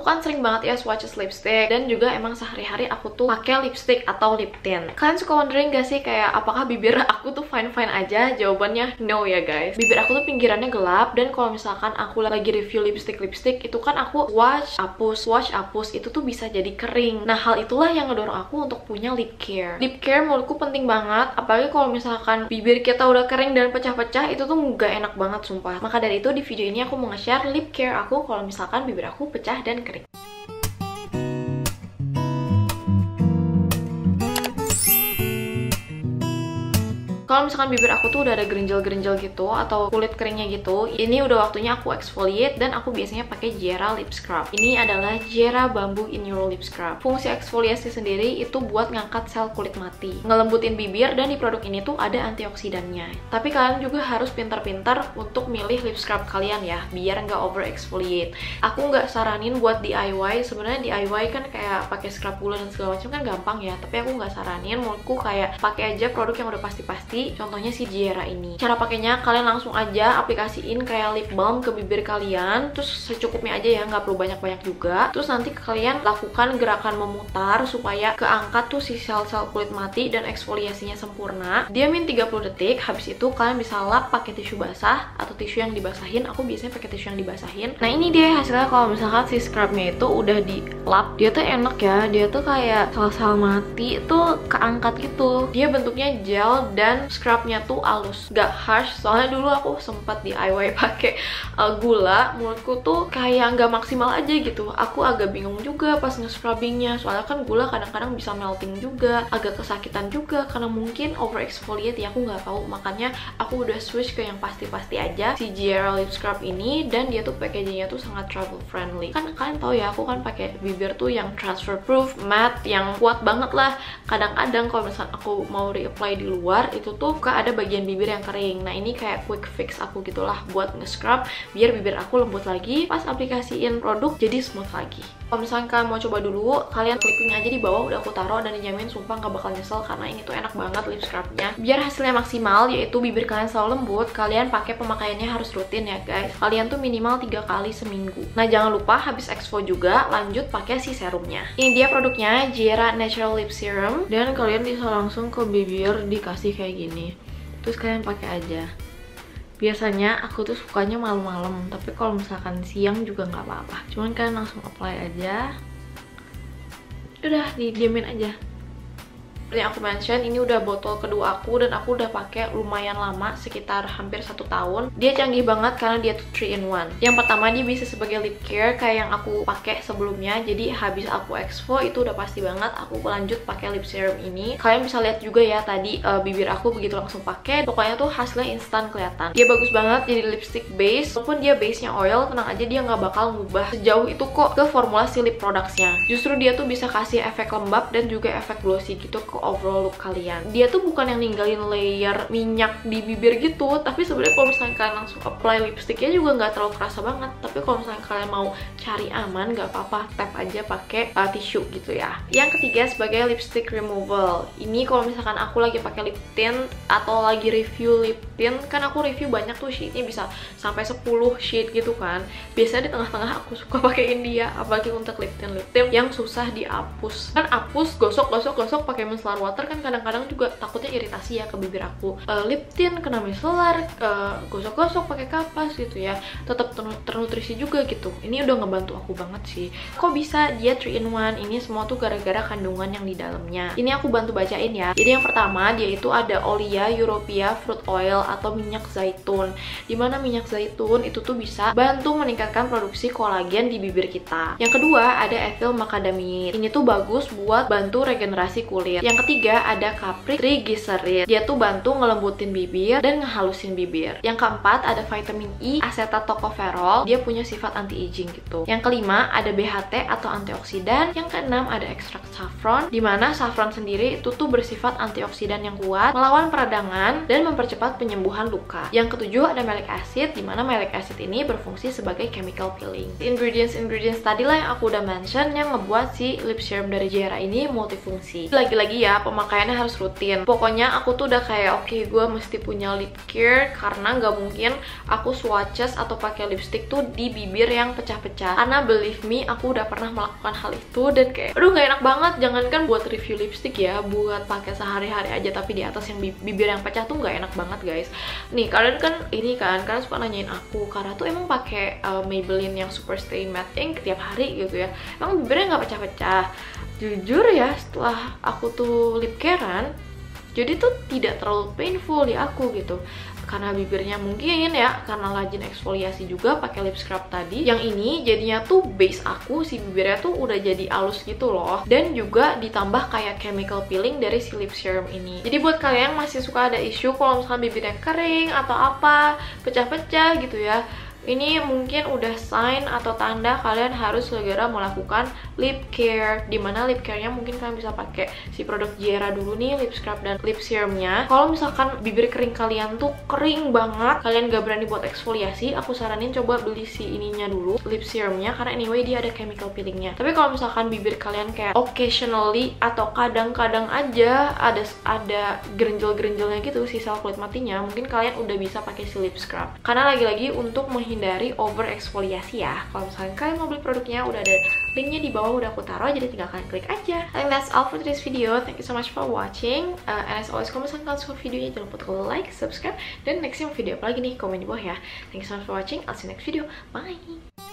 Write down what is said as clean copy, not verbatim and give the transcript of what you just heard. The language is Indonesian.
kan sering banget ya swatches lipstick, dan juga emang sehari-hari aku tuh pakai lipstick atau lip tint. Kalian suka wondering gak sih kayak apakah bibir aku tuh fine-fine aja? Jawabannya no ya guys. Bibir aku tuh pinggirannya gelap, dan kalau misalkan aku lagi review lipstick itu kan aku swatch, hapus, itu tuh bisa jadi kering. Nah, hal itulah yang ngedorong aku untuk punya lip care. Lip care menurutku penting banget, apalagi kalau misalkan bibir kita udah kering dan pecah-pecah, itu tuh gak enak banget sumpah. Maka dari itu di video ini aku mau nge-share lip care aku kalau misalkan bibir aku pecah dan kering. Kalau misalkan bibir aku tuh udah ada gerinjal-gerinjal gitu atau kulit keringnya gitu, ini udah waktunya aku exfoliate, dan aku biasanya pakai Jera Lip Scrub. Ini adalah Jera Bamboo Inuro Lip Scrub. Fungsi eksfoliasi sendiri itu buat ngangkat sel kulit mati, ngelembutin bibir, dan di produk ini tuh ada antioksidannya. Tapi kalian juga harus pintar-pintar untuk milih lip scrub kalian ya, biar nggak over exfoliate. Aku nggak saranin buat DIY. Sebenarnya DIY kan kayak pakai scrub bulan dan segala macam kan gampang ya, tapi aku nggak saranin. Menurutku kayak pakai aja produk yang udah pasti-pasti. Contohnya si Jera ini. Cara pakainya kalian langsung aja aplikasiin kayak lip balm ke bibir kalian, terus secukupnya aja ya, nggak perlu banyak-banyak juga. Terus nanti kalian lakukan gerakan memutar supaya keangkat tuh si sel-sel kulit mati dan eksfoliasinya sempurna. Diamin 30 detik, habis itu kalian bisa lap pakai tisu basah atau tisu yang dibasahin. Aku biasanya pakai tisu yang dibasahin. Nah, ini dia hasilnya kalau misalkan si scrubnya itu udah di lap. Dia tuh enak ya, dia tuh kayak sel-sel mati tuh keangkat gitu. Dia bentuknya gel dan scrubnya tuh halus, gak harsh. Soalnya dulu aku sempat DIY pakai gula, menurutku tuh kayak nggak maksimal aja gitu. Aku agak bingung juga pas nge-scrubbingnya, soalnya kan gula kadang-kadang bisa melting juga, agak kesakitan juga karena mungkin over exfoliate ya, aku nggak tahu. Makanya aku udah switch ke yang pasti-pasti aja, si Jera Lip Scrub ini, dan dia tuh packagingnya tuh sangat travel friendly. Kan kalian tahu ya, aku kan pakai bibir tuh yang transfer proof, matte, yang kuat banget lah. Kadang-kadang kalau misalnya aku mau reapply di luar, itu tuh ada bagian bibir yang kering. Nah, ini kayak quick fix aku gitulah buat nge-scrub biar bibir aku lembut lagi, pas aplikasiin produk jadi smooth lagi. Kalau misalnya kalian mau coba dulu, kalian klik link aja di bawah, udah aku taruh, dan dijamin sumpah nggak bakal nyesel karena ini tuh enak banget lip scrubnya. Biar hasilnya maksimal, yaitu bibir kalian selalu lembut, kalian pakai pemakaiannya harus rutin ya guys. Kalian tuh minimal 3 kali seminggu. Nah, jangan lupa habis exfo juga lanjut pakai si serumnya. Ini dia produknya, Jera Natural Lip Serum, dan kalian bisa langsung ke bibir dikasih kayak gini. Terus kalian pakai aja. Biasanya aku tuh sukanya malam-malam, tapi kalau misalkan siang juga nggak apa-apa. Cuman kalian langsung apply aja. Udah, didiamin aja. Yang aku mention, ini udah botol kedua aku, dan aku udah pakai lumayan lama, sekitar hampir 1 tahun. Dia canggih banget karena dia tuh 3-in-1. Yang pertama, dia bisa sebagai lip care kayak yang aku pakai sebelumnya. Jadi habis aku exfo itu udah pasti banget aku lanjut pakai lip serum ini. Kalian bisa lihat juga ya tadi bibir aku begitu langsung pakai, pokoknya tuh hasilnya instan kelihatan. Dia bagus banget jadi lipstick base. Walaupun dia base-nya oil, tenang aja dia nggak bakal ngubah sejauh itu kok ke formulasi lip products-nya. Justru dia tuh bisa kasih efek lembab dan juga efek glossy gitu ke overall look kalian. Dia tuh bukan yang ninggalin layer minyak di bibir gitu, tapi sebenarnya kalau misalnya kalian langsung apply lipsticknya juga nggak terlalu kerasa banget. Tapi kalau misalnya kalian mau cari aman, nggak apa-apa, tap aja pakai tisu gitu ya. Yang ketiga sebagai lipstick removal. Ini kalau misalkan aku lagi pakai lip tint atau lagi review lip tint, kan aku review banyak tuh sheetnya bisa sampai 10 sheet gitu kan. Biasanya di tengah-tengah aku suka pakein dia, apalagi untuk lip tint yang susah dihapus. Kan hapus, gosok pakai micellar water kan kadang-kadang juga takutnya iritasi ya ke bibir aku. Lip tint kena micellar, gosok-gosok pakai kapas gitu ya, tetap ternutrisi juga gitu. Ini udah ngebantu aku banget sih. Kok bisa dia 3-in-1? Ini semua tuh gara-gara kandungan yang di dalamnya. Ini aku bantu bacain ya. Jadi yang pertama, dia itu ada Olia Europea Fruit Oil atau minyak zaitun. Dimana minyak zaitun itu tuh bisa bantu meningkatkan produksi kolagen di bibir kita. Yang kedua ada ethyl macadamide. Ini tuh bagus buat bantu regenerasi kulit. Yang ketiga ada capryc triglycerid. Dia tuh bantu ngelembutin bibir dan ngehalusin bibir. Yang keempat ada vitamin E acetyltocopherol. Dia punya sifat anti-aging gitu. Yang kelima ada BHT atau antioksidan. Yang keenam ada ekstrak saffron, dimana saffron sendiri itu tuh bersifat antioksidan yang kuat, melawan peradangan dan mempercepat penyembuhan luka. Yang ketujuh ada malic acid, dimana malic acid ini berfungsi sebagai chemical peeling. Ingredients tadi lah yang aku udah mention yang ngebuat si lip serum dari Jera ini multifungsi. Lagi-lagi ya pemakaiannya harus rutin. Pokoknya aku tuh udah kayak oke, gue mesti punya lip care karena nggak mungkin aku swatches atau pakai lipstick tuh di bibir yang pecah-pecah. Karena believe me, aku udah pernah melakukan hal itu dan kayak aduh nggak enak banget. Jangankan buat review lipstick ya, buat pakai sehari-hari aja tapi di atas yang bibir yang pecah tuh nggak enak banget guys. Nih kalian kan ini kan kalian suka nanyain aku, karena tuh emang pakai Maybelline yang Super Stay Matte Ink tiap hari gitu ya, emang bibirnya nggak pecah-pecah. Jujur ya, setelah aku tuh lip carean, jadi tuh tidak terlalu painful di aku gitu. Karena bibirnya mungkin ya, karena lajin eksfoliasi juga pakai lip scrub tadi. Yang ini jadinya tuh base aku, si bibirnya tuh udah jadi halus gitu loh. Dan juga ditambah kayak chemical peeling dari si lip serum ini. Jadi buat kalian yang masih suka ada isu kalau misalkan bibirnya kering atau apa, pecah-pecah gitu ya, ini mungkin udah sign atau tanda kalian harus segera melakukan lip care. Dimana lip care-nya mungkin kalian bisa pakai si produk Jera dulu nih, lip scrub dan lip serumnya. Kalau misalkan bibir kering kalian tuh kering banget, kalian gak berani buat eksfoliasi, aku saranin coba beli si ininya dulu, lip serumnya, karena anyway dia ada chemical peelingnya. Tapi kalau misalkan bibir kalian kayak occasionally atau kadang-kadang aja ada gerenjel-gerenjelnya gitu, sisa kulit matinya, mungkin kalian udah bisa pakai si lip scrub. Karena lagi-lagi untuk menghindari over eksfoliasi ya. Kalau misalkan kalian mau beli produknya, udah ada linknya di bawah, udah aku taruh, jadi tinggal kalian klik aja. And that's all for this video. Thank you so much for watching. And as always, kalau misalkan kalian suka videonya, jangan lupa untuk like, subscribe, dan next time video apa lagi nih, komen di bawah ya. Thank you so much for watching. I'll see you next video. Bye.